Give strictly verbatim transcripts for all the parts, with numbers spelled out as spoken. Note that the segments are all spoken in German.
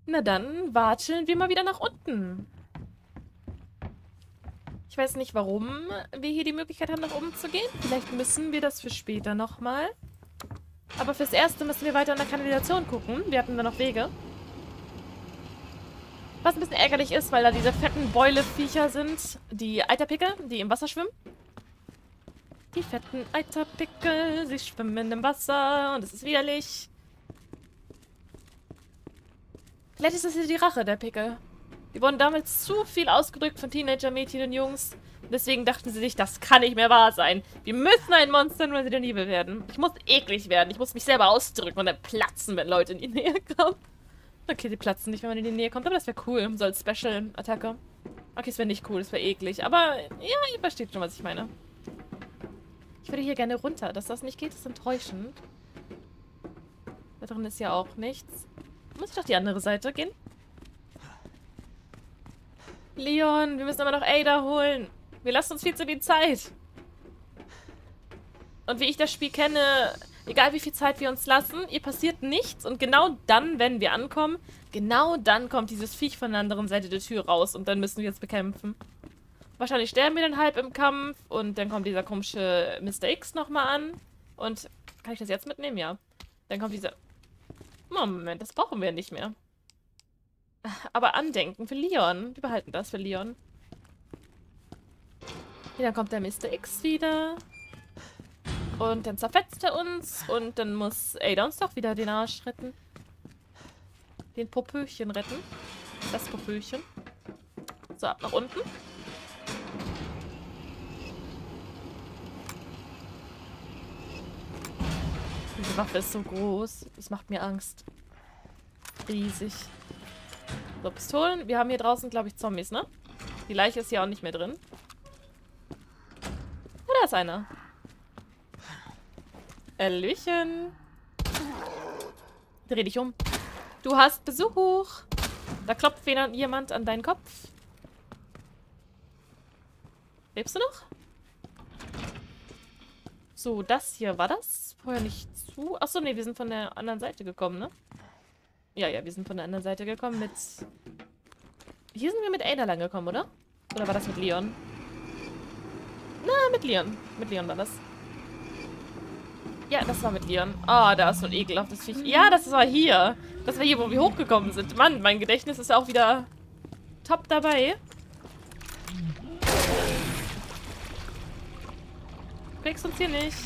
Na dann watscheln wir mal wieder nach unten. Ich weiß nicht, warum wir hier die Möglichkeit haben, nach oben zu gehen. Vielleicht müssen wir das für später nochmal. Aber fürs Erste müssen wir weiter in der Kanalisation gucken. Wir hatten da noch Wege. Was ein bisschen ärgerlich ist, weil da diese fetten Beule-Viecher sind. Die Eiterpickel, die im Wasser schwimmen. Die fetten Eiterpickel, sie schwimmen im Wasser und es ist widerlich. Vielleicht ist das hier die Rache der Pickel. Die wurden damals zu viel ausgedrückt von Teenager-Mädchen und Jungs. Deswegen dachten sie sich, das kann nicht mehr wahr sein. Wir müssen ein Monster in Resident Evil werden. Ich muss eklig werden. Ich muss mich selber ausdrücken und dann platzen, wenn Leute in die Nähe kommen. Okay, die platzen nicht, wenn man in die Nähe kommt, aber das wäre cool. So als Special-Attacke. Okay, es wäre nicht cool, es wäre eklig. Aber ja, ihr versteht schon, was ich meine. Ich würde hier gerne runter. Dass das nicht geht, ist enttäuschend. Da drin ist ja auch nichts. Muss ich doch die andere Seite gehen? Leon, wir müssen aber noch Ada holen. Wir lassen uns viel zu viel Zeit. Und wie ich das Spiel kenne, egal wie viel Zeit wir uns lassen, ihr passiert nichts. Und genau dann, wenn wir ankommen, genau dann kommt dieses Viech von der anderen Seite der Tür raus. Und dann müssen wir es bekämpfen. Wahrscheinlich sterben wir dann halb im Kampf. Und dann kommt dieser komische Mister X nochmal an. Und kann ich das jetzt mitnehmen? Ja. Dann kommt dieser... Moment, das brauchen wir nicht mehr. Aber Andenken für Leon. Wir behalten das für Leon. Hier, dann kommt der Mister X wieder. Und dann zerfetzt er uns. Und dann muss Ada uns doch wieder den Arsch retten. Den Popöchen retten. Das Popöchen. So, ab nach unten. Diese Waffe ist so groß. Das macht mir Angst. Riesig. So, Pistolen. Wir haben hier draußen, glaube ich, Zombies, ne? Die Leiche ist hier auch nicht mehr drin. Oh, da ist einer. Hallöchen. Dreh dich um. Du hast Besuch. Da klopft jemand an deinen Kopf. Lebst du noch? So, das hier, war das vorher nicht zu? Achso, nee, wir sind von der anderen Seite gekommen, ne? Ja, ja, wir sind von der anderen Seite gekommen mit... Hier sind wir mit Ada lang gekommen, oder? Oder war das mit Leon? Na, mit Leon. Mit Leon war das. Ja, das war mit Leon. Ah, oh, da ist so ein ekelhaftes Viech. Ja, das war hier. Das war hier, wo wir hochgekommen sind. Mann, mein Gedächtnis ist auch wieder top dabei. Kriegst uns hier nicht.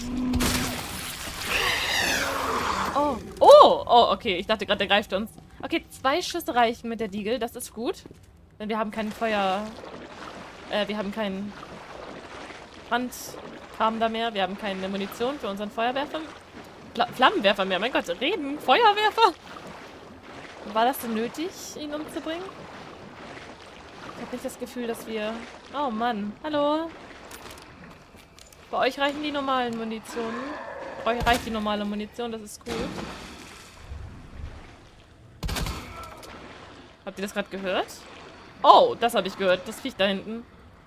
Oh. Oh, oh, okay. Ich dachte gerade, der greift uns. Okay, zwei Schüsse reichen mit der Diegel. Das ist gut. Denn wir haben kein Feuer... Äh, wir haben keinen Brandkram da mehr. Wir haben keine Munition für unseren Feuerwerfer. Fla Flammenwerfer mehr. Mein Gott, reden. Feuerwerfer? War das denn nötig, ihn umzubringen? Ich habe nicht das Gefühl, dass wir... Oh Mann. Hallo. Bei euch reichen die normalen Munitionen. Bei euch reicht die normale Munition, das ist gut. Habt ihr das gerade gehört? Oh, das habe ich gehört. Das Viech da hinten.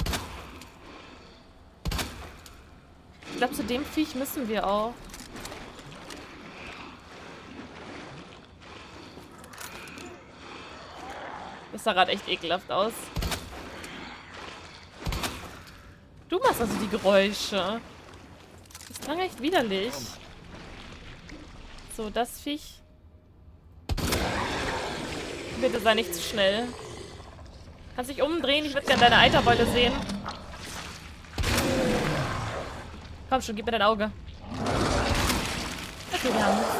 Ich glaube, zu dem Viech müssen wir auch. Das sah gerade echt ekelhaft aus. Du machst also die Geräusche. Das klang echt widerlich. So, das Viech. Bitte sei nicht zu schnell. Kannst dich umdrehen? Ich würde gerne deine Eiterbeule sehen. Komm schon, gib mir dein Auge. Okay, wir haben es.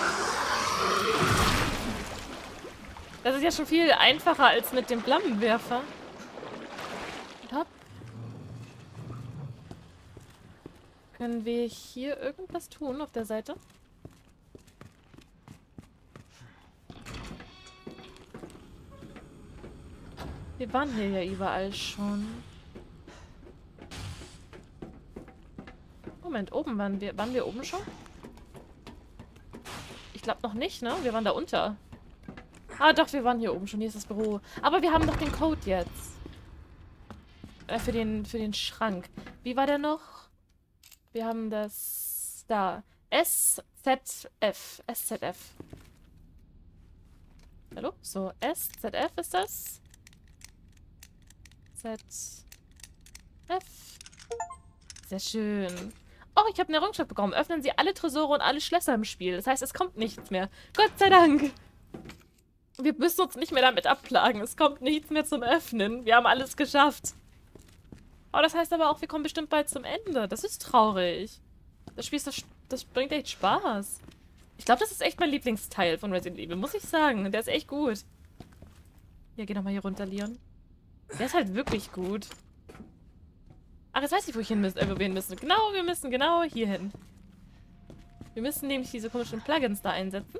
Das ist ja schon viel einfacher als mit dem Flammenwerfer. Top. Können wir hier irgendwas tun auf der Seite? Wir waren hier ja überall schon. Moment, oben waren wir. Waren wir oben schon? Ich glaube noch nicht, ne? Wir waren da unter. Ah, doch, wir waren hier oben schon. Hier ist das Büro. Aber wir haben doch den Code jetzt. Äh, für den, für den Schrank. Wie war der noch? Wir haben das... Da. S Z F. S Z F. Hallo? So, S, Z, F ist das. Z, F. Sehr schön. Oh, ich habe eine Errungenschaft bekommen. Öffnen Sie alle Tresore und alle Schlösser im Spiel. Das heißt, es kommt nichts mehr. Gott sei Dank. Wir müssen uns nicht mehr damit abplagen. Es kommt nichts mehr zum Öffnen. Wir haben alles geschafft. Oh, das heißt aber auch, wir kommen bestimmt bald zum Ende. Das ist traurig. Das Spiel ist das, das bringt echt Spaß. Ich glaube, das ist echt mein Lieblingsteil von Resident Evil, muss ich sagen. Der ist echt gut. Ja, geh nochmal hier runter, Leon. Der ist halt wirklich gut. Ach, jetzt weiß ich, wo ich hin müssen, äh, wo wir hin müssen. Genau, wir müssen genau hier hin. Wir müssen nämlich diese komischen Plugins da einsetzen.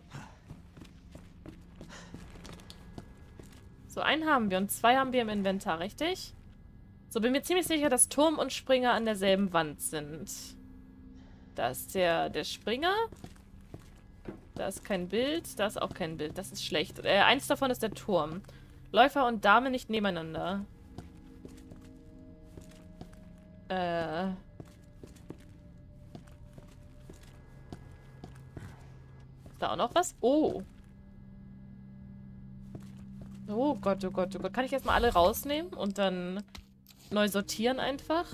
So, einen haben wir und zwei haben wir im Inventar, richtig? So, bin mir ziemlich sicher, dass Turm und Springer an derselben Wand sind. Da ist der, der Springer. Da ist kein Bild. Da ist auch kein Bild. Das ist schlecht. Äh, eins davon ist der Turm. Läufer und Dame nicht nebeneinander. Äh. Ist da auch noch was? Oh. Oh Gott, oh Gott, oh Gott. Kann ich erstmal alle rausnehmen und dann neu sortieren einfach?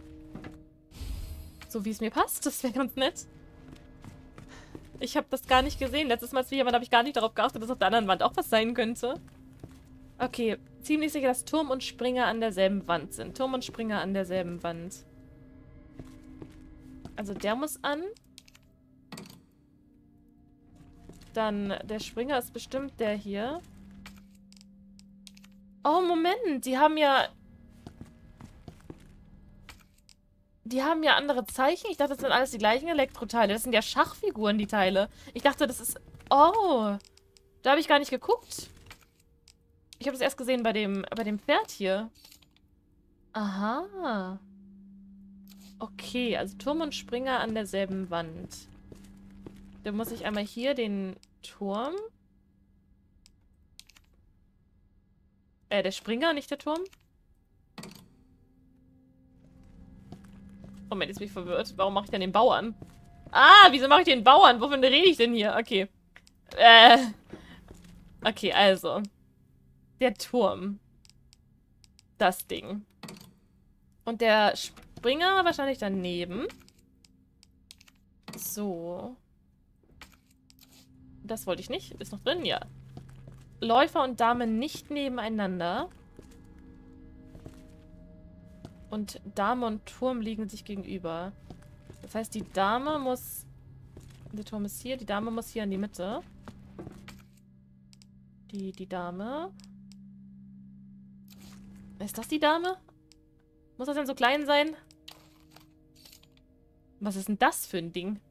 So wie es mir passt. Das wäre ganz nett. Ich habe das gar nicht gesehen. Letztes Mal, als wir hier waren, habe ich gar nicht darauf geachtet, dass auf der anderen Wand auch was sein könnte. Okay, ziemlich sicher, dass Turm und Springer an derselben Wand sind. Turm und Springer an derselben Wand. Also der muss an. Dann der Springer ist bestimmt der hier. Oh, Moment. Die haben ja... Die haben ja andere Zeichen. Ich dachte, das sind alles die gleichen Elektroteile. Das sind ja Schachfiguren, die Teile. Ich dachte, das ist... Oh. Da habe ich gar nicht geguckt. Ich habe das erst gesehen bei dem, bei dem Pferd hier. Aha. Okay, also Turm und Springer an derselben Wand. Dann muss ich einmal hier den Turm... Äh, der Springer, nicht der Turm. Moment, jetzt bin ich verwirrt. Warum mache ich denn den Bauern? Ah, wieso mache ich den Bauern? Wovon rede ich denn hier? Okay. Äh. Okay, also. Der Turm. Das Ding. Und der Springer wahrscheinlich daneben. So. Das wollte ich nicht. Ist noch drin? Ja. Läufer und Dame nicht nebeneinander. Und Dame und Turm liegen sich gegenüber. Das heißt, die Dame muss... Der Turm ist hier. Die Dame muss hier in die Mitte. Die, die Dame. Ist das die Dame? Muss das denn so klein sein? Was ist denn das für ein Ding?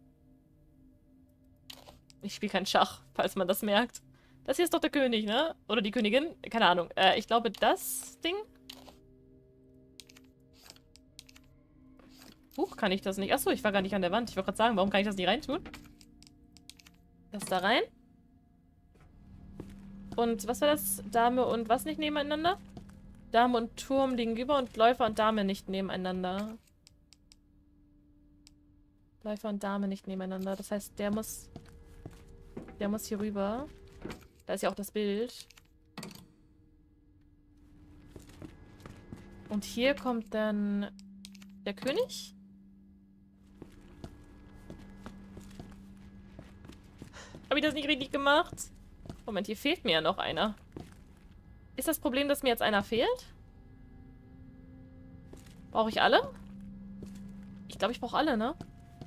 Ich spiele kein Schach, falls man das merkt. Das hier ist doch der König, ne? Oder die Königin? Keine Ahnung. Äh, ich glaube, das Ding... Huch, kann ich das nicht? Achso, ich war gar nicht an der Wand. Ich wollte gerade sagen, warum kann ich das nicht reintun? Das da rein. Und was war das? Dame und was nicht nebeneinander? Dame und Turm liegen gegenüber und Läufer und Dame nicht nebeneinander. Läufer und Dame nicht nebeneinander. Das heißt, der muss... Der muss hier rüber. Da ist ja auch das Bild. Und hier kommt dann der König. Habe ich das nicht richtig gemacht? Moment, hier fehlt mir ja noch einer. Ist das Problem, dass mir jetzt einer fehlt? Brauche ich alle? Ich glaube, ich brauche alle, ne?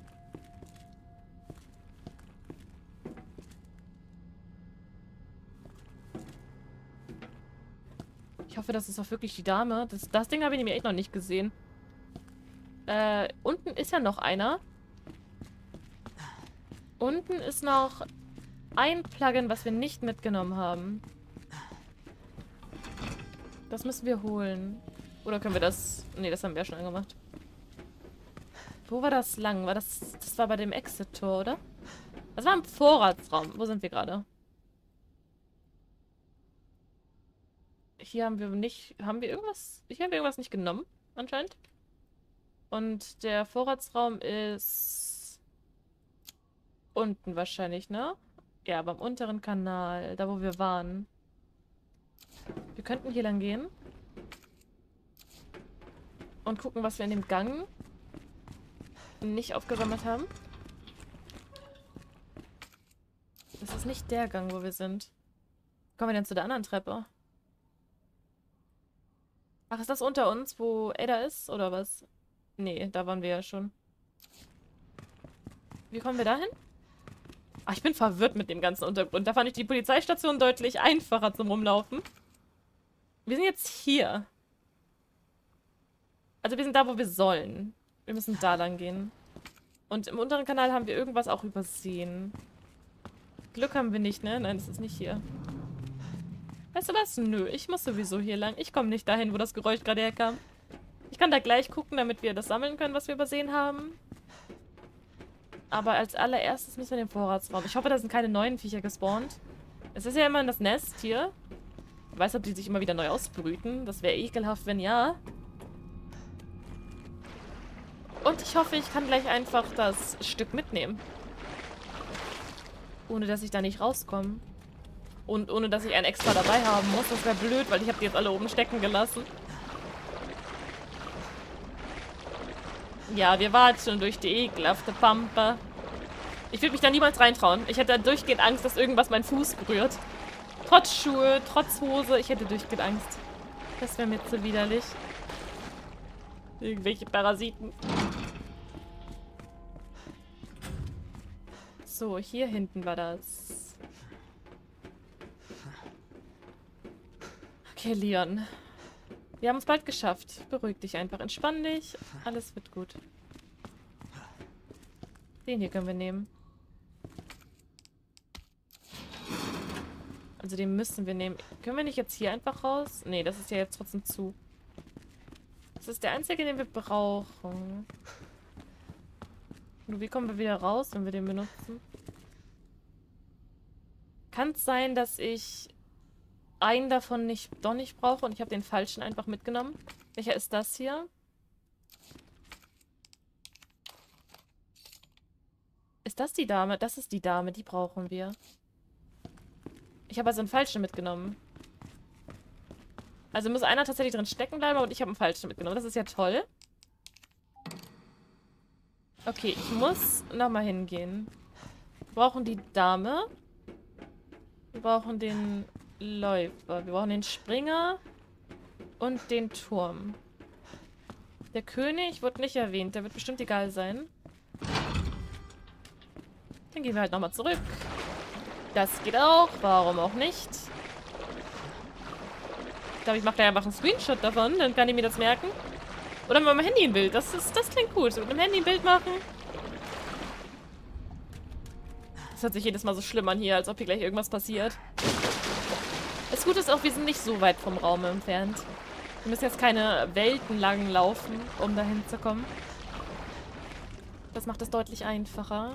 Ich hoffe, das ist auch wirklich die Dame. Das, das Ding habe ich nämlich echt noch nicht gesehen. Äh, unten ist ja noch einer. Unten ist noch ein Plugin, was wir nicht mitgenommen haben. Das müssen wir holen. Oder können wir das... Ne, das haben wir ja schon angemacht. Wo war das lang? War das... Das war bei dem Exit-Tor, oder? Das war im Vorratsraum. Wo sind wir gerade? Hier haben wir nicht... Haben wir irgendwas... Hier haben wir irgendwas nicht genommen, anscheinend. Und der Vorratsraum ist... Unten wahrscheinlich, ne? Ja, beim unteren Kanal. Da, wo wir waren. Wir könnten hier lang gehen. Und gucken, was wir in dem Gang nicht aufgesammelt haben. Das ist nicht der Gang, wo wir sind. Kommen wir denn zu der anderen Treppe? Ach, ist das unter uns, wo Ada ist, oder was? Nee, da waren wir ja schon. Wie kommen wir da hin? Ach, ich bin verwirrt mit dem ganzen Untergrund. Da fand ich die Polizeistation deutlich einfacher zum Rumlaufen. Wir sind jetzt hier. Also wir sind da, wo wir sollen. Wir müssen da lang gehen. Und im unteren Kanal haben wir irgendwas auch übersehen. Glück haben wir nicht, ne? Nein, das ist nicht hier. Weißt du was? Nö, ich muss sowieso hier lang. Ich komme nicht dahin, wo das Geräusch gerade herkam. Ich kann da gleich gucken, damit wir das sammeln können, was wir übersehen haben. Aber als allererstes müssen wir in den Vorratsraum. Ich hoffe, da sind keine neuen Viecher gespawnt. Es ist ja immer das Nest hier. Ich weiß, ob die sich immer wieder neu ausbrüten. Das wäre ekelhaft, wenn ja. Und ich hoffe, ich kann gleich einfach das Stück mitnehmen. Ohne, dass ich da nicht rauskomme. Und ohne, dass ich einen extra dabei haben muss. Das wäre blöd, weil ich habe die jetzt alle oben stecken gelassen. Ja, wir watschen durch die ekelhafte Pampe. Ich würde mich da niemals reintrauen. Ich hätte durchgehend Angst, dass irgendwas meinen Fuß berührt. Trotz Schuhe, trotz Hose, ich hätte durchgehend Angst. Das wäre mir zu widerlich. Irgendwelche Parasiten. So, hier hinten war das. Okay, Leon. Wir haben es bald geschafft. Beruhig dich einfach. Entspann dich. Alles wird gut. Den hier können wir nehmen. Also den müssen wir nehmen. Können wir nicht jetzt hier einfach raus? Nee, das ist ja jetzt trotzdem zu. Das ist der einzige, den wir brauchen. Nur wie kommen wir wieder raus, wenn wir den benutzen? Kann es sein, dass ich einen davon nicht, doch nicht brauche und ich habe den falschen einfach mitgenommen? Welcher ist das hier? Ist das die Dame? Das ist die Dame, die brauchen wir. Ich habe also einen falschen mitgenommen. Also muss einer tatsächlich drin stecken bleiben und ich habe einen falschen mitgenommen. Das ist ja toll. Okay, ich muss nochmal hingehen. Wir brauchen die Dame. Wir brauchen den Läufer. Wir brauchen den Springer. Und den Turm. Der König wird nicht erwähnt. Der wird bestimmt egal sein. Dann gehen wir halt nochmal zurück. Das geht auch. Warum auch nicht? Ich glaube, ich mache da einfach einen Screenshot davon. Dann kann ich mir das merken. Oder mit meinem Handy ein Bild. Das, ist, das klingt gut. So mit einem Handy ein Bild machen. Das hört sich jedes Mal so schlimm an hier, als ob hier gleich irgendwas passiert. Das Gute ist auch, wir sind nicht so weit vom Raum entfernt. Wir müssen jetzt keine Welten lang laufen, um dahin zu kommen. Das macht es deutlich einfacher.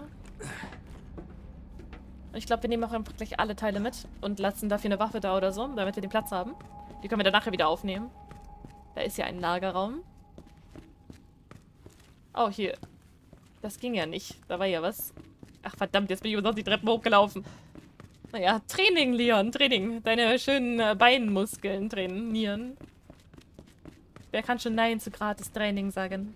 Ich glaube, wir nehmen auch einfach gleich alle Teile mit und lassen dafür eine Waffe da oder so, damit wir den Platz haben. Die können wir dann nachher wieder aufnehmen. Da ist ja ein Lagerraum. Oh, hier. Das ging ja nicht. Da war ja was. Ach, verdammt, jetzt bin ich umsonst die Treppen hochgelaufen. Naja, Training, Leon, Training. Deine schönen äh, Beinmuskeln trainieren. Wer kann schon Nein zu gratis Training sagen?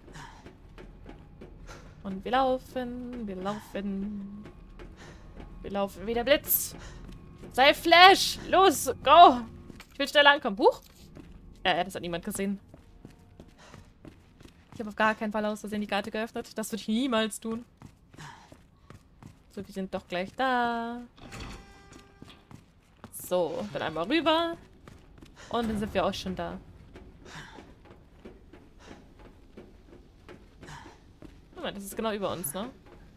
Und wir laufen, wir laufen. Wir laufen wie der Blitz. Sei Flash! Los, go! Ich will schneller ankommen. Huch! Ja, das hat niemand gesehen. Ich habe auf gar keinen Fall aus Versehen die Karte geöffnet. Das würde ich niemals tun. So, wir sind doch gleich da. So, dann einmal rüber. Und dann sind wir auch schon da. Moment, das ist genau über uns, ne?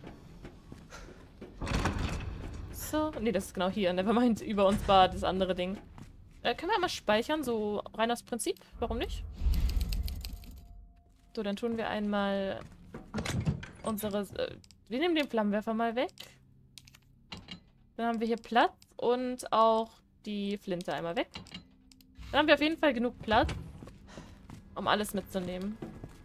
So, nee, das ist genau hier. Nevermind, über uns war das andere Ding. Äh, können wir mal speichern, so rein aus Prinzip? Warum nicht? So, dann tun wir einmal unsere... Äh, wir nehmen den Flammenwerfer mal weg. Dann haben wir hier Platz und auch die Flinte einmal weg. Dann haben wir auf jeden Fall genug Platz, um alles mitzunehmen.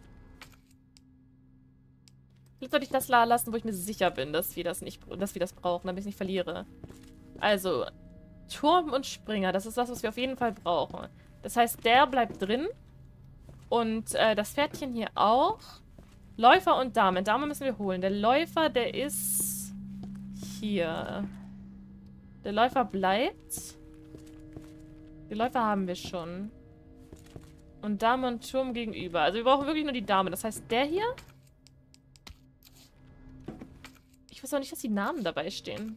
Jetzt sollte ich das da lassen, wo ich mir sicher bin, dass wir das nicht, dass wir das brauchen, damit ich es nicht verliere. Also, Turm und Springer. Das ist das, was wir auf jeden Fall brauchen. Das heißt, der bleibt drin. Und äh, das Pferdchen hier auch. Läufer und Dame. Dame müssen wir holen. Der Läufer, der ist hier. Der Läufer bleibt. Die Läufer haben wir schon. Und Dame und Turm gegenüber. Also wir brauchen wirklich nur die Dame. Das heißt, der hier... Ich weiß auch nicht, dass die Namen dabei stehen.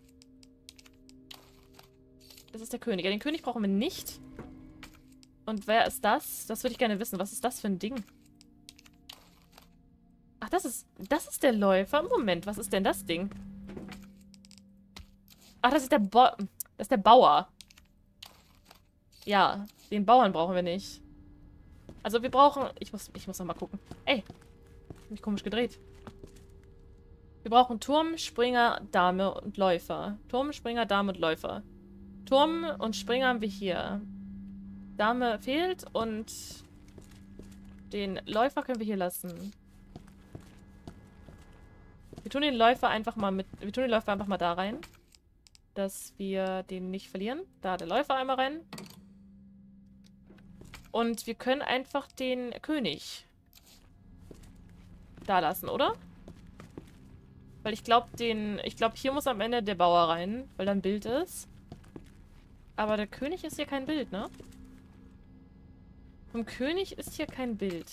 Das ist der König. Ja, den König brauchen wir nicht. Und wer ist das? Das würde ich gerne wissen. Was ist das für ein Ding? Ach, das ist... Das ist der Läufer. Moment, was ist denn das Ding? Ach, das ist der Bo... Das ist der Bauer. Ja, den Bauern brauchen wir nicht. Also wir brauchen... Ich muss, ich muss noch mal gucken. Ey, hab mich komisch gedreht. Wir brauchen Turm, Springer, Dame und Läufer. Turm, Springer, Dame und Läufer. Turm und Springer haben wir hier. Dame fehlt und den Läufer können wir hier lassen. Wir tun den Läufer einfach mal mit. Wir tun den Läufer einfach mal da rein. Dass wir den nicht verlieren. Da der Läufer einmal rein. Und wir können einfach den König da lassen, oder? Weil ich glaube, den. Ich glaube, hier muss am Ende der Bauer rein, weil da ein Bild ist. Aber der König ist hier kein Bild, ne? Vom König ist hier kein Bild.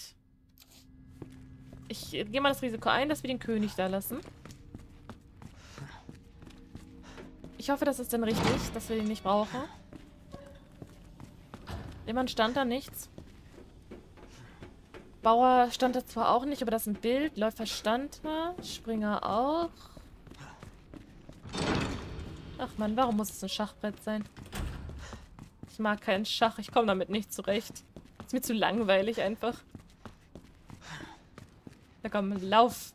Ich gehe mal das Risiko ein, dass wir den König da lassen. Ich hoffe, das ist dann richtig, dass wir den nicht brauchen. Jemand stand da nichts. Bauer stand da zwar auch nicht, aber das ist ein Bild. Läufer stand da. Springer auch. Ach man, warum muss es ein Schachbrett sein? Ich mag keinen Schach. Ich komme damit nicht zurecht. Ist mir zu langweilig einfach. Na komm, lauf.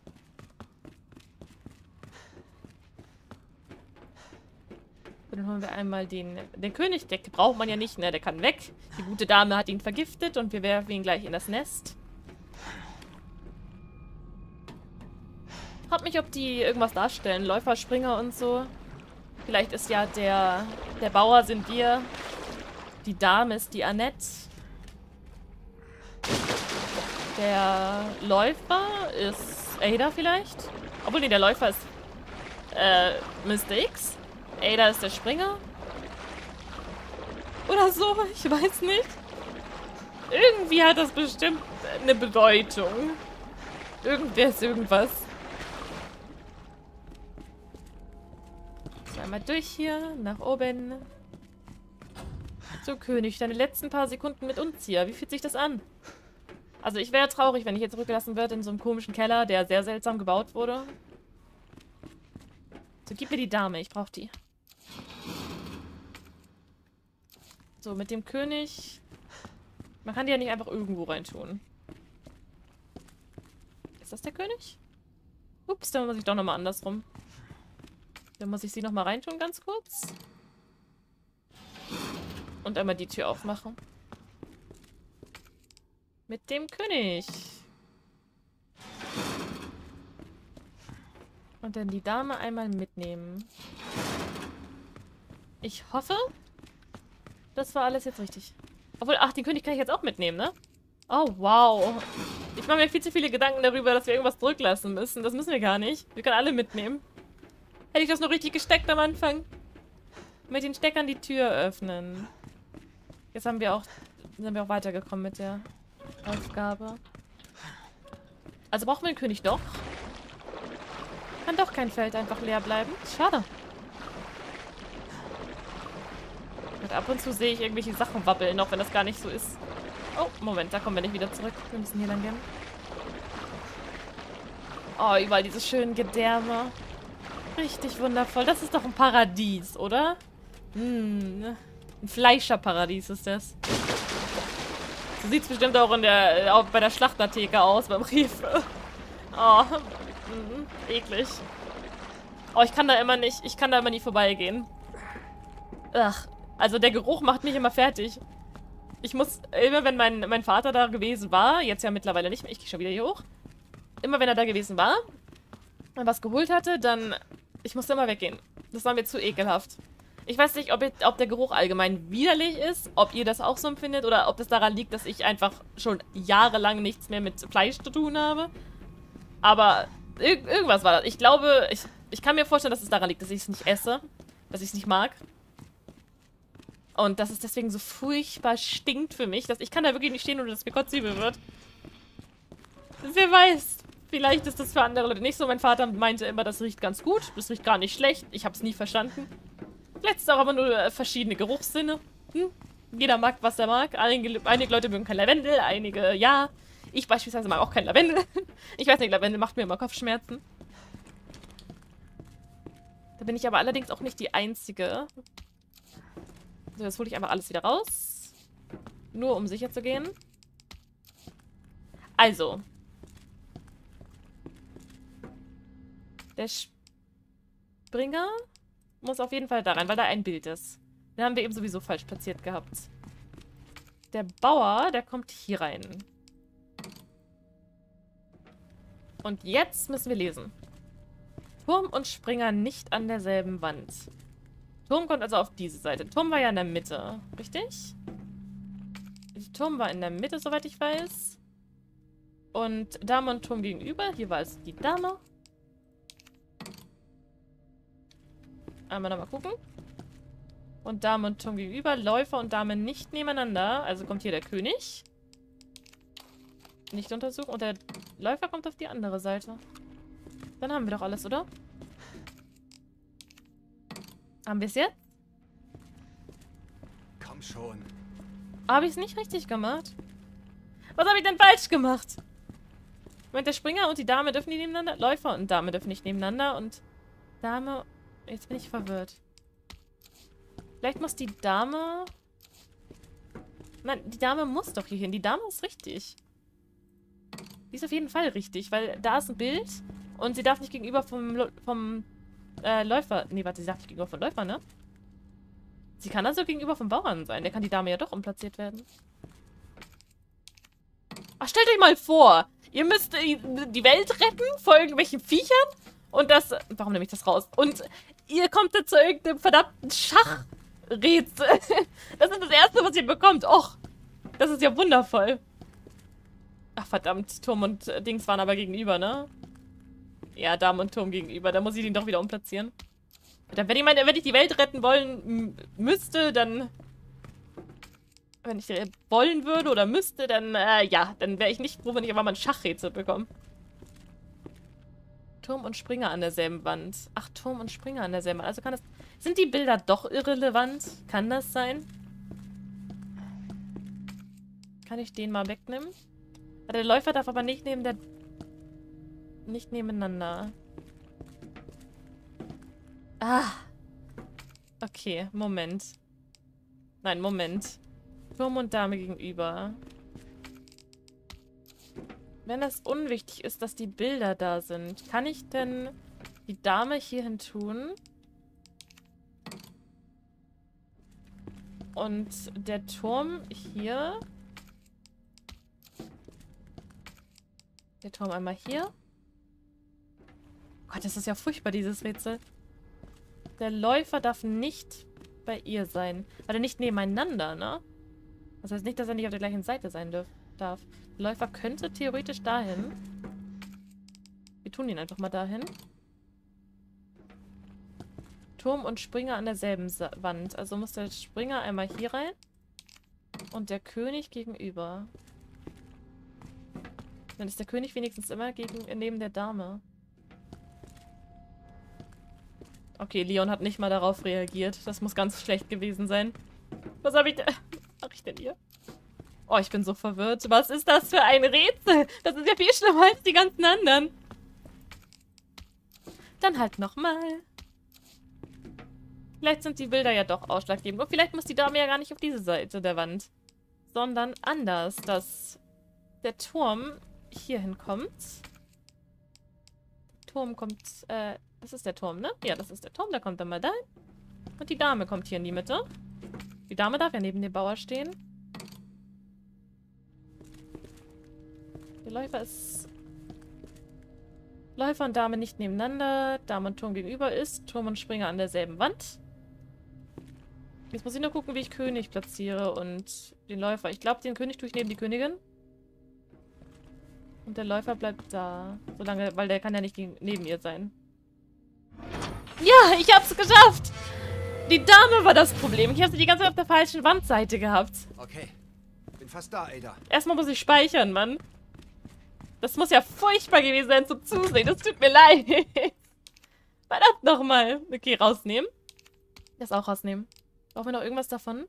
So, dann holen wir einmal den, den König. Der braucht man ja nicht, ne? Der kann weg. Die gute Dame hat ihn vergiftet und wir werfen ihn gleich in das Nest. Fragt mich, ob die irgendwas darstellen. Läufer, Springer und so. Vielleicht ist ja der, der Bauer sind wir. Die Dame ist die Annette. Der Läufer ist Ada vielleicht. Obwohl, nee, der Läufer ist äh, Mister X. Ada ist der Springer. Oder so, ich weiß nicht. Irgendwie hat das bestimmt eine Bedeutung. Irgendwer ist irgendwas. So, einmal durch hier, nach oben. So, König, deine letzten paar Sekunden mit uns hier. Wie fühlt sich das an? Also ich wäre traurig, wenn ich hier zurückgelassen wird in so einem komischen Keller, der sehr seltsam gebaut wurde. So, gib mir die Dame, ich brauche die. So, mit dem König... Man kann die ja nicht einfach irgendwo reintun. Ist das der König? Ups, dann muss ich doch nochmal andersrum. Dann muss ich sie nochmal reintun, ganz kurz. Und einmal die Tür aufmachen. Mit dem König. Und dann die Dame einmal mitnehmen. Ich hoffe, das war alles jetzt richtig. Obwohl, ach, den König kann ich jetzt auch mitnehmen, ne? Oh, wow. Ich mache mir viel zu viele Gedanken darüber, dass wir irgendwas zurücklassen müssen. Das müssen wir gar nicht. Wir können alle mitnehmen. Hätte ich das noch richtig gesteckt am Anfang. Mit den Steckern die Tür öffnen. Jetzt haben wir auch, sind wir auch weitergekommen mit der Aufgabe. Also brauchen wir den König doch. Kann doch kein Feld einfach leer bleiben. Schade. Und ab und zu sehe ich irgendwelche Sachen wabbeln, auch wenn das gar nicht so ist. Oh, Moment, da kommen wir nicht wieder zurück. Wir müssen hier lang gehen. Oh, überall diese schönen Gedärme. Richtig wundervoll. Das ist doch ein Paradies, oder? Hm, ein Fleischerparadies ist das. So sieht es bestimmt auch, in der, auch bei der Schlachtertheke aus, beim Rief. Oh, mm, eklig. Oh, ich kann da immer nicht, ich kann da immer nie vorbeigehen. Ach, also der Geruch macht mich immer fertig. Ich muss, immer wenn mein, mein Vater da gewesen war, jetzt ja mittlerweile nicht mehr, ich gehe schon wieder hier hoch. Immer wenn er da gewesen war und was geholt hatte, dann, ich musste immer weggehen. Das war mir zu ekelhaft. Ich weiß nicht, ob, ihr, ob der Geruch allgemein widerlich ist, ob ihr das auch so empfindet oder ob das daran liegt, dass ich einfach schon jahrelang nichts mehr mit Fleisch zu tun habe. Aber ir irgendwas war das. Ich glaube, ich, ich kann mir vorstellen, dass es daran liegt, dass ich es nicht esse, dass ich es nicht mag. Und dass es deswegen so furchtbar stinkt für mich, dass ich kann da wirklich nicht stehen, ohne dass mir kotzübel wird. Wer weiß, vielleicht ist das für andere Leute nicht so. Mein Vater meinte immer, das riecht ganz gut, das riecht gar nicht schlecht. Ich habe es nie verstanden. Vielleicht ist es auch aber nur äh, verschiedene Geruchssinne. Hm? Jeder mag, was er mag. Einige, einige Leute mögen kein Lavendel, einige ja. Ich beispielsweise mag auch kein Lavendel. Ich weiß nicht, Lavendel macht mir immer Kopfschmerzen. Da bin ich aber allerdings auch nicht die Einzige. So, jetzt hole ich einfach alles wieder raus. Nur um sicher zu gehen. Also. Der Springer muss auf jeden Fall da rein, weil da ein Bild ist. Den haben wir eben sowieso falsch platziert gehabt. Der Bauer, der kommt hier rein. Und jetzt müssen wir lesen. Turm und Springer nicht an derselben Wand. Turm kommt also auf diese Seite. Turm war ja in der Mitte, richtig? Der Turm war in der Mitte, soweit ich weiß. Und Dame und Turm gegenüber. Hier war es die Dame. Einmal nochmal gucken. Und Dame und Turm gegenüber. Läufer und Dame nicht nebeneinander. Also kommt hier der König. Nicht untersuchen. Und der Läufer kommt auf die andere Seite. Dann haben wir doch alles, oder? Haben wir es jetzt? Komm schon. Habe ich es nicht richtig gemacht? Was habe ich denn falsch gemacht? Ich meine, der Springer und die Dame dürfen nicht nebeneinander. Läufer und Dame dürfen nicht nebeneinander. Und Dame... Jetzt bin ich verwirrt. Vielleicht muss die Dame... Nein, die Dame muss doch hier hin. Die Dame ist richtig. Die ist auf jeden Fall richtig, weil da ist ein Bild und sie darf nicht gegenüber vom, vom äh, Läufer... Nee, warte, sie darf nicht gegenüber vom Läufer, ne? Sie kann also gegenüber vom Bauern sein. Der kann die Dame ja doch umplatziert werden. Ach, stellt euch mal vor, ihr müsst die Welt retten vor irgendwelchen Viechern und das... Warum nehme ich das raus? Und ihr kommt dann zu irgendeinem verdammten Schachrätsel. Das ist das Erste, was ihr bekommt. Och, das ist ja wundervoll. Ach, verdammt. Turm und äh, Dings waren aber gegenüber, ne? Ja, Dame und Turm gegenüber. Da muss ich ihn doch wieder umplatzieren. Dann, wenn ich meine, wenn ich die Welt retten wollen müsste, dann... Wenn ich äh, wollen würde oder müsste, dann, äh, ja. Dann wäre ich nicht froh, wenn ich aber mal ein Schachrätsel bekomme. Turm und Springer an derselben Wand. Ach, Turm und Springer an derselben Wand. Also kann das... Sind die Bilder doch irrelevant? Kann das sein? Kann ich den mal wegnehmen? Der Läufer darf aber nicht neben der... Nicht nebeneinander. Ah. Okay, Moment. Nein, Moment. Turm und Dame gegenüber. Wenn das unwichtig ist, dass die Bilder da sind, kann ich denn die Dame hierhin tun? Und der Turm hier... Der Turm einmal hier. Gott, das ist ja furchtbar, dieses Rätsel. Der Läufer darf nicht bei ihr sein. Weil er nicht nebeneinander, ne? Das heißt nicht, dass er nicht auf der gleichen Seite sein dürf, darf. Der Läufer könnte theoretisch dahin. Wir tun ihn einfach mal dahin. Turm und Springer an derselben Sa- Wand. Also muss der Springer einmal hier rein. Und der König gegenüber. Dann ist der König wenigstens immer gegen, neben der Dame. Okay, Leon hat nicht mal darauf reagiert. Das muss ganz schlecht gewesen sein. Was habe ich denn... Was mache ich denn hier? Oh, ich bin so verwirrt. Was ist das für ein Rätsel? Das ist ja viel schlimmer als die ganzen anderen. Dann halt nochmal. Vielleicht sind die Bilder ja doch ausschlaggebend. Und vielleicht muss die Dame ja gar nicht auf diese Seite der Wand. Sondern anders, dass der Turm hier hinkommt. Der Turm kommt, äh, das ist der Turm, ne? Ja, das ist der Turm, der kommt dann mal da hin. Und die Dame kommt hier in die Mitte. Die Dame darf ja neben dem Bauer stehen. Der Läufer ist... Läufer und Dame nicht nebeneinander. Dame und Turm gegenüber ist. Turm und Springer an derselben Wand. Jetzt muss ich nur gucken, wie ich König platziere und den Läufer. Ich glaube, den König tue ich neben die Königin. Und der Läufer bleibt da. Solange, weil der kann ja nicht gegen, neben ihr sein. Ja, ich hab's geschafft! Die Dame war das Problem. Ich habe sie die ganze Zeit auf der falschen Wandseite gehabt. Okay. Bin fast da, Ada. Erstmal muss ich speichern, Mann. Das muss ja furchtbar gewesen sein zum Zusehen. Das tut mir leid. Verdammt nochmal. Okay, rausnehmen. Das auch rausnehmen. Brauchen wir noch irgendwas davon?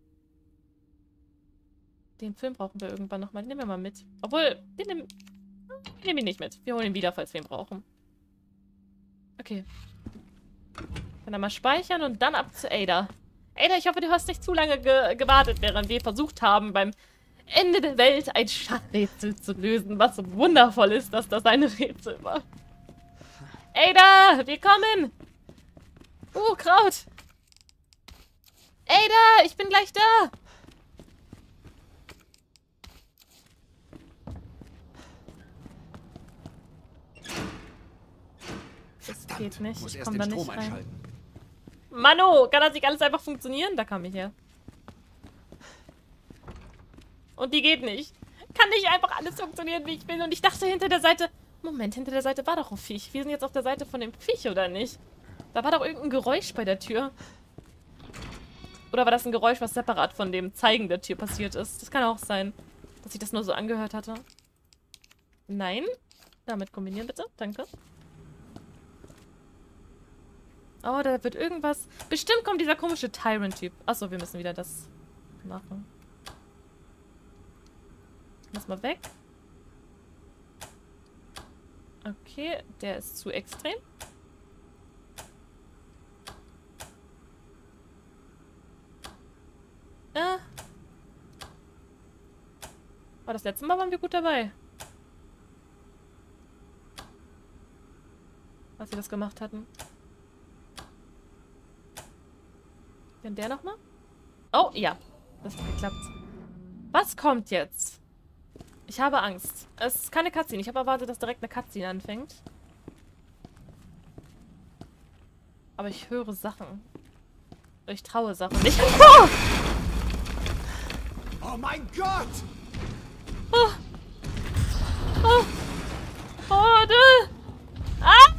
Den Film brauchen wir irgendwann nochmal. Den nehmen wir mal mit. Obwohl, den nehmen wir nehmen ihn nicht mit. Wir holen ihn wieder, falls wir ihn brauchen. Okay. Dann einmal speichern und dann ab zu Ada. Ada, ich hoffe, du hast nicht zu lange ge gewartet, während wir versucht haben, beim Ende der Welt ein Schachrätsel zu lösen. Was so wundervoll ist, dass das ein Rätsel war. Ada, wir kommen! Uh, Kraut! Ada, ich bin gleich da! Das geht nicht, ich komme da nicht rein. Mano, kann das nicht alles einfach funktionieren? Da kam ich her. Und die geht nicht. Kann nicht einfach alles funktionieren, wie ich will. Und ich dachte hinter der Seite... Moment, hinter der Seite war doch ein Viech. Wir sind jetzt auf der Seite von dem Viech, oder nicht? Da war doch irgendein Geräusch bei der Tür. Oder war das ein Geräusch, was separat von dem Zeigen der Tür passiert ist? Das kann auch sein, dass ich das nur so angehört hatte. Nein? Damit kombinieren, bitte. Danke. Oh, da wird irgendwas... Bestimmt kommt dieser komische Tyrant-Typ. Achso, wir müssen wieder das machen. Lass mal weg. Okay, der ist zu extrem. Ah. Aber das letzte Mal waren wir gut dabei. Als wir das gemacht hatten. Denn der nochmal? Oh, ja. Das hat geklappt. Was kommt jetzt? Ich habe Angst. Es ist keine Cutscene. Ich habe erwartet, dass direkt eine Cutscene anfängt. Aber ich höre Sachen. Ich traue Sachen nicht. Oh, oh mein Gott! Oh. Oh. Oh, du. Ah!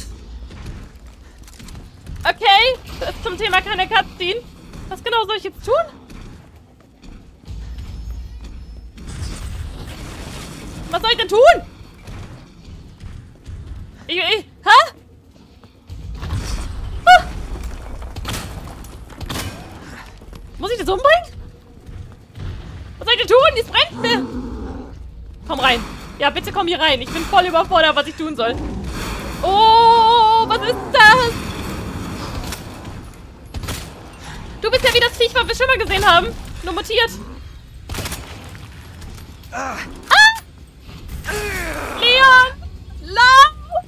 Okay, das ist zum Thema keine Cutscene. Was genau soll ich jetzt tun? Was soll ich denn tun? Ich, ich, hä? Ah. Muss ich das umbringen? Was soll ich denn tun? Die brennt mir. Komm rein. Ja, bitte komm hier rein. Ich bin voll überfordert, was ich tun soll. Oh, was ist das? Du bist ja wie das Viech, was wir schon mal gesehen haben. Nur mutiert. Ah! Leon! Lauf!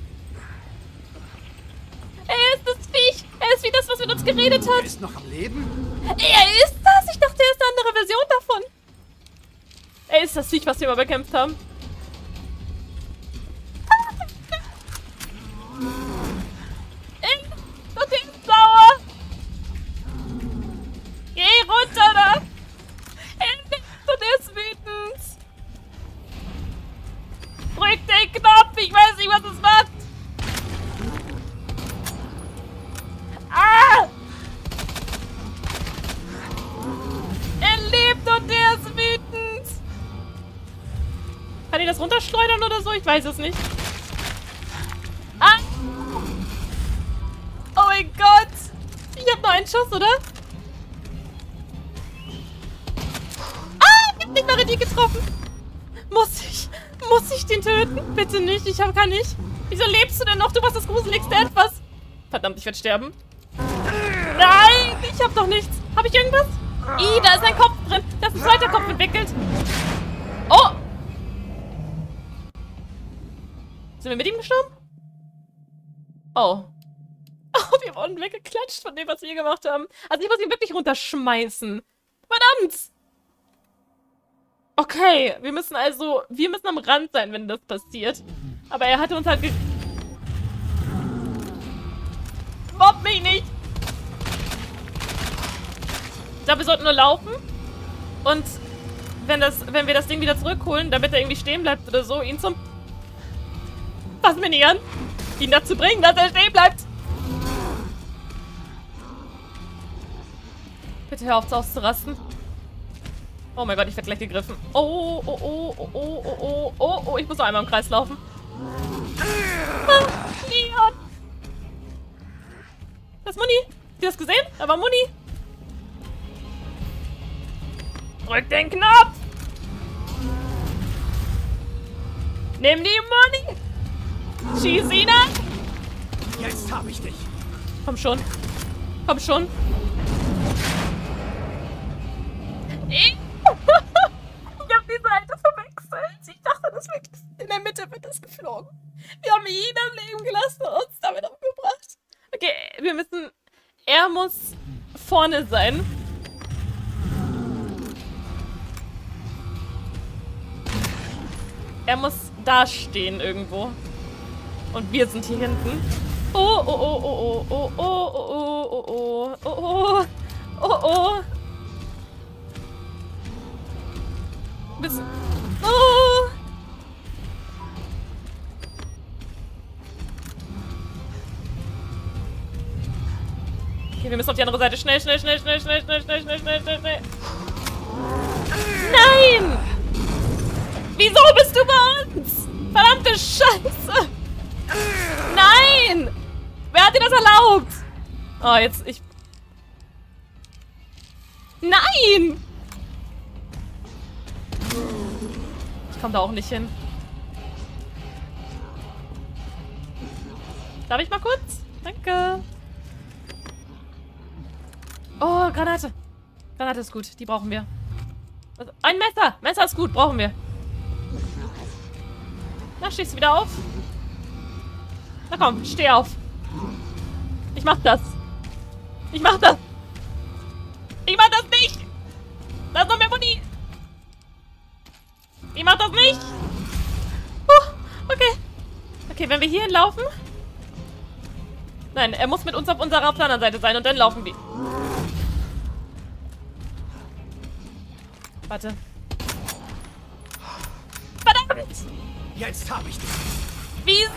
Er ist das Viech. Er ist wie das, was mit uns geredet hat. Er ist noch am Leben? Er ist das? Ich dachte, er ist eine andere Version davon. Er ist das Viech, was wir mal bekämpft haben. Und der ist sauer. Geh runter da. Er ist und er ist wütend. Drück den Knopf. Ich weiß nicht, was es macht. Ah! Er lebt und er ist wütend. Kann ich das runterschleudern oder so? Ich weiß es nicht. Ah! Oh mein Gott. Ich habe nur einen Schuss, oder? Ah, ich hab nicht mal richtig getroffen. Muss ich? Muss ich den töten? Bitte nicht, ich hab, kann nicht. Wieso lebst du denn noch? Du warst das gruseligste etwas. Verdammt, ich werde sterben. Nein, ich hab doch nichts. Hab ich irgendwas? Ih, da ist ein Kopf drin. Da ist ein zweiter Kopf entwickelt. Oh! Sind wir mit ihm gestorben? Oh. Oh, wir wurden weggeklatscht von dem, was wir gemacht haben. Also ich muss ihn wirklich runterschmeißen. Verdammt! Okay, wir müssen also... Wir müssen am Rand sein, wenn das passiert. Aber er hatte uns halt ge... Mobb mich nicht! Ich glaube, wir sollten nur laufen. Und wenn, das, wenn wir das Ding wieder zurückholen, damit er irgendwie stehen bleibt oder so, ihn zum... Fass mir nicht an. Ihn dazu bringen, dass er stehen bleibt. Bitte hör auf, auszurasten. Oh mein Gott, ich werde gleich gegriffen. Oh, oh, oh, oh, oh, oh, oh, oh, oh, ich muss noch einmal im Kreis laufen. Ah, Leon. Das ist Muni. Habt ihr das gesehen? Da war Muni. Drück den Knopf. Nimm die Muni. Schieß ihn an. Jetzt hab ich dich. Komm schon. Komm schon. Ich Ich hab die Seite verwechselt. Ich dachte, das wird in der Mitte wird das geflogen. Wir haben ihn am Leben gelassen und uns damit umgebracht. Okay, wir müssen... Er muss vorne sein. Er muss da stehen irgendwo. Und wir sind hier hinten. Oh, oh, oh, oh, oh, oh, oh, oh, oh, oh, oh, oh, oh, oh. Bis... Oh. Okay, wir müssen auf die andere Seite. Schnell, schnell, schnell, schnell, schnell, schnell, schnell, schnell, schnell, schnell, schnell. Nein! Wieso bist du bei uns? Verdammte Scheiße! Nein! Wer hat dir das erlaubt? Oh, jetzt ich... Nein! Ich komme da auch nicht hin. Darf ich mal kurz? Danke. Oh, Granate. Granate ist gut. Die brauchen wir. Ein Messer. Messer ist gut. Brauchen wir. Na, stehst du wieder auf? Na komm, steh auf. Ich mach das. Ich mach das. Ich mach das nicht. Da ist noch mehr Muni. Ich mach das nicht. Uh, okay. Okay, wenn wir hierhin laufen... Nein, er muss mit uns auf unserer auf der anderen Seite sein und dann laufen wir. Warte. Verdammt! Jetzt hab ich dich. Wieso?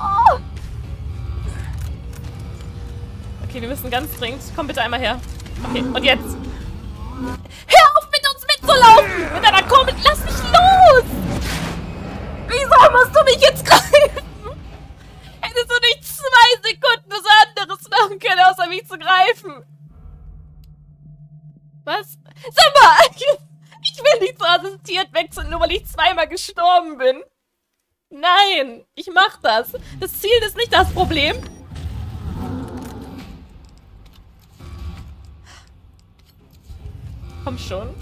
Okay, wir müssen ganz dringend. Komm bitte einmal her. Okay, und jetzt. Hör auf, mit uns mitzulaufen! Mit deiner Komik, lass mich los! Wieso musst du mich jetzt greifen? Hättest du nicht zwei Sekunden was anderes machen können, außer mich zu greifen? Was? Sag mal, ich will nicht so assistiert wechseln, nur weil ich zweimal gestorben bin. Nein, ich mach das. Das Ziel ist nicht das Problem. Komm schon.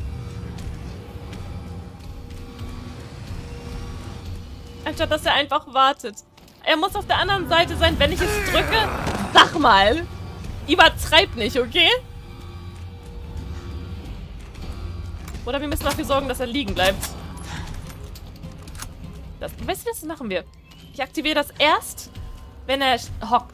Anstatt dass er einfach wartet. Er muss auf der anderen Seite sein, wenn ich es drücke. Sag mal. Übertreib nicht, okay? Oder wir müssen dafür sorgen, dass er liegen bleibt. Das, weißt du, das machen wir. Ich aktiviere das erst, wenn er hockt.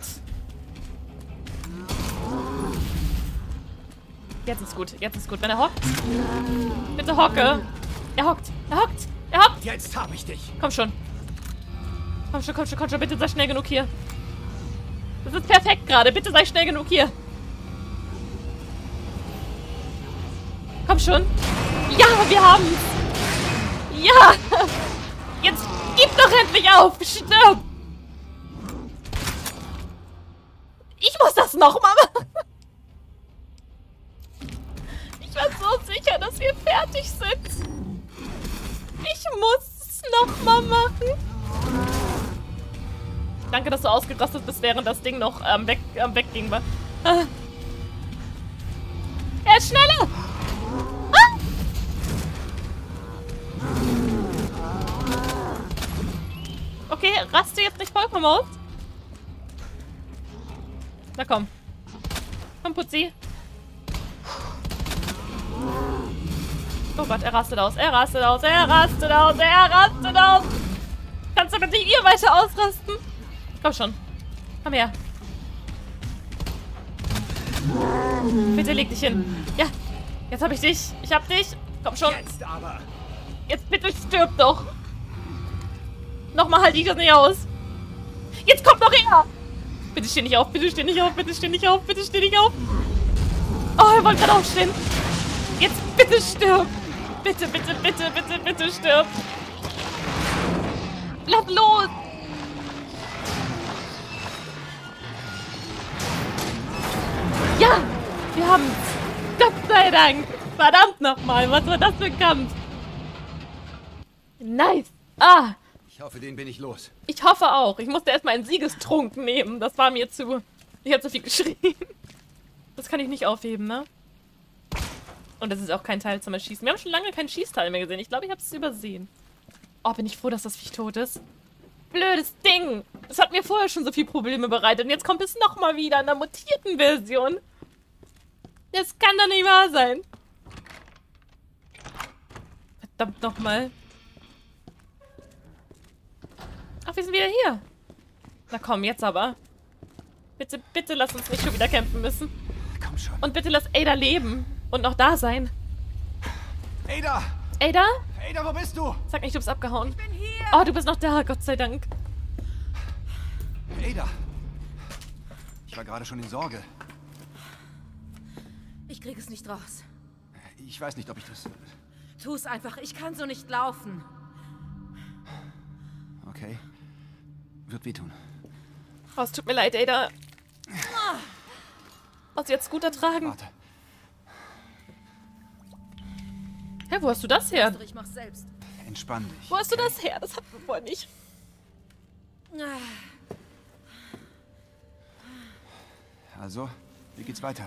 Jetzt ist gut, jetzt ist gut. Wenn er hockt. Bitte hocke. Er hockt, er hockt, er hockt. Jetzt hab ich dich. Komm schon. Komm schon, komm schon, komm schon. Bitte sei schnell genug hier. Das ist perfekt gerade. Bitte sei schnell genug hier. Komm schon. Ja, wir haben's. Ja. Jetzt gib doch endlich auf. Stirb. Ich muss das nochmal machen. Ich war so sicher, dass wir fertig sind. Ich muss es nochmal machen. Danke, dass du ausgerastet bist, während das Ding noch ähm, weg, ähm, wegging. Ah. Er ist schneller. Ah. Okay, raste jetzt nicht vollkommen aus. Na komm. Komm, Putzi. Oh Gott, er rastet aus. Er rastet aus. Er rastet aus. Er rastet aus. Kannst du bitte hier weiter ausrasten? Komm schon. Komm her. Bitte leg dich hin. Ja, Jetzt hab ich dich. Ich hab dich. Komm schon. Jetzt aber. Jetzt bitte stirb doch. Nochmal halte ich das nicht aus. Jetzt kommt noch her. Bitte steh nicht auf, bitte steh nicht auf, bitte steh nicht auf, bitte steh nicht auf. Oh, er wollte gerade aufstehen. Jetzt bitte stirb. Bitte, bitte, bitte, bitte, bitte stirb. Lass los. Ja, wir haben's. Gott sei Dank. Verdammt nochmal, was war das für ein Kampf? Nice. Ah. Ich hoffe, den bin ich los. Ich hoffe auch. Ich musste erstmal einen Siegestrunk nehmen. Das war mir zu... Ich habe so viel geschrien. Das kann ich nicht aufheben, ne? Und das ist auch kein Teil zum Erschießen. Wir haben schon lange keinen Schießteil mehr gesehen. Ich glaube, ich habe es übersehen. Oh, bin ich froh, dass das Viech tot ist. Blödes Ding. Das hat mir vorher schon so viele Probleme bereitet. Und jetzt kommt es nochmal wieder in einer mutierten Version. Das kann doch nicht wahr sein. Verdammt nochmal. Ach, wir sind wieder hier. Na komm, jetzt aber. Bitte, bitte lass uns nicht schon wieder kämpfen müssen. Komm schon. Und bitte lass Ada leben. Und noch da sein. Ada! Ada? Ada, wo bist du? Sag nicht, du bist abgehauen. Ich bin hier. Oh, du bist noch da, Gott sei Dank. Ada! Ich war gerade schon in Sorge. Ich krieg es nicht raus. Ich weiß nicht, ob ich das... Tu es einfach. Ich kann so nicht laufen. Okay. Wird wehtun. Oh, es tut mir leid, Ada. Oh, sie hat's gut ertragen. Warte. Hä, wo hast du das her? Ich mach's selbst. Entspann dich. Wo hast du das her? Das hatten wir vorher nicht. Also, wie geht's weiter?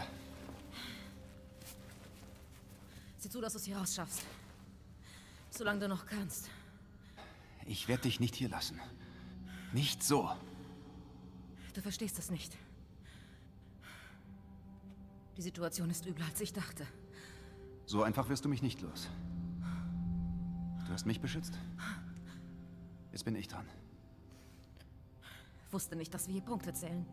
Sieh zu, dass du es hier rausschaffst. Solange du noch kannst. Ich werde dich nicht hier lassen. Nicht so. Du verstehst es nicht. Die Situation ist übler, als ich dachte. So einfach wirst du mich nicht los. Du hast mich beschützt. Jetzt bin ich dran. Wusste nicht, dass wir hier Punkte zählen.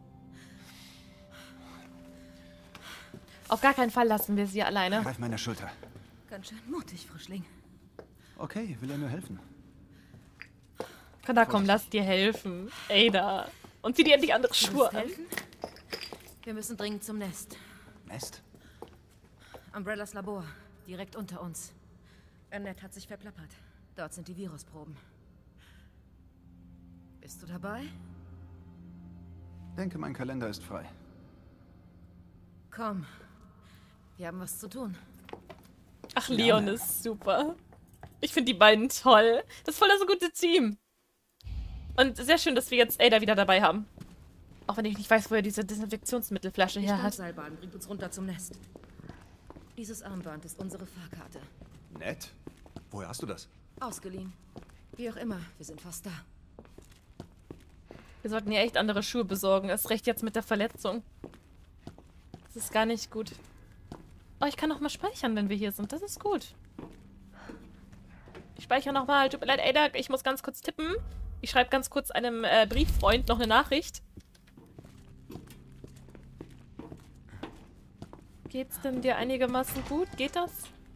Auf gar keinen Fall lassen wir sie alleine. Greif meine Schulter. Ganz schön mutig, Frischling. Okay, will er nur helfen. Komm, da komm, lass dir helfen. Ada. Und zieh dir endlich andere Du Schuhe willst an. helfen? Wir müssen dringend zum Nest. Nest? Umbrellas Labor, direkt unter uns. Annette hat sich verplappert. Dort sind die Virusproben. Bist du dabei? Denke, mein Kalender ist frei. Komm. Wir haben was zu tun. Ach, Leon ist super. Ich finde die beiden toll. Das ist voll das gute Team. Und sehr schön, dass wir jetzt Ada wieder dabei haben. Auch wenn ich nicht weiß, wo er diese Desinfektionsmittelflasche Die her hat. Standseilbahn bringt uns runter zum Nest. Dieses Armband ist unsere Fahrkarte. Nett? Woher hast du das? Ausgeliehen. Wie auch immer, wir sind fast da. Wir sollten ja echt andere Schuhe besorgen. Erst recht jetzt mit der Verletzung. Das ist gar nicht gut. Oh, ich kann noch mal speichern, wenn wir hier sind. Das ist gut. Ich speichere noch mal. Tut mir leid, Ada, ich muss ganz kurz tippen. Ich schreibe ganz kurz einem äh, Brieffreund noch eine Nachricht. Geht's denn dir einigermaßen gut? Geht das?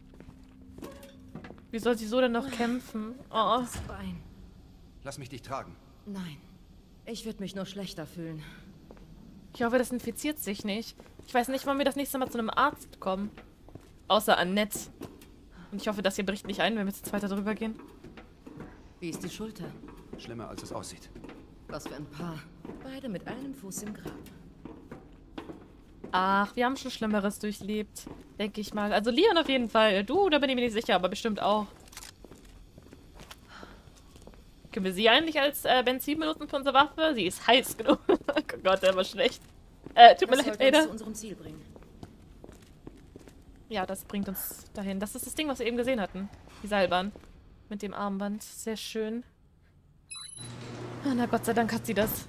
Wie soll sie so denn noch kämpfen? Oh. Das Bein. Lass mich dich tragen. Nein. Ich würde mich nur schlechter fühlen. Ich hoffe, das infiziert sich nicht. Ich weiß nicht, wann wir das nächste Mal zu einem Arzt kommen. Außer Annette. Und ich hoffe, das hier bricht nicht ein, wenn wir jetzt weiter drüber gehen. Wie ist die Schulter? Schlimmer, als es aussieht. Was für ein Paar. Beide mit einem Fuß im Grab. Ach, wir haben schon Schlimmeres durchlebt. Denke ich mal. Also Leon auf jeden Fall. Du, da bin ich mir nicht sicher, aber bestimmt auch. Können wir sie eigentlich als äh, Benzin benutzen für unsere Waffe? Sie ist heiß genug. Oh Gott, der war schlecht. Äh, tut mir Das leid, sollte uns Ada. zu unserem Ziel bringen. Ja, das bringt uns dahin. Das ist das Ding, was wir eben gesehen hatten. Die Seilbahn. Mit dem Armband. Sehr schön. Ah, na Gott sei Dank hat sie das.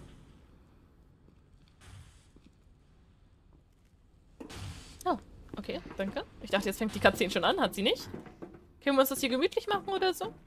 Oh, okay, danke. Ich dachte, jetzt fängt die Cutscene schon an. Hat sie nicht? Können wir uns das hier gemütlich machen oder so?